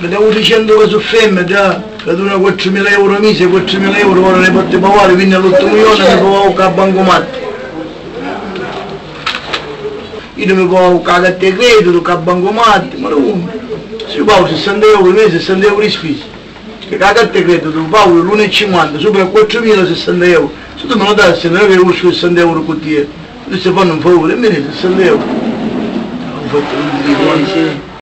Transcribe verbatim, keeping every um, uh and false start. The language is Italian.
Stavo dicendo che sono femmine già, che tu quattromila euro mese, quattromila euro ora ne porti pavare, quindi all'otto milioni mi pagavo con la bancomat. Io non mi pagavo con la carta di credito, con la bancomat, ma non. Se io pago sessanta euro al mese, sessanta euro di spesa. Che la carta di credito tu pago l'uno virgola cinquanta, sopra quattromila sessanta euro. Se tu me lo dai, non è che conosco sessanta euro con te, tu stai fanno un favore, e me ne sessanta euro. Ho fatto un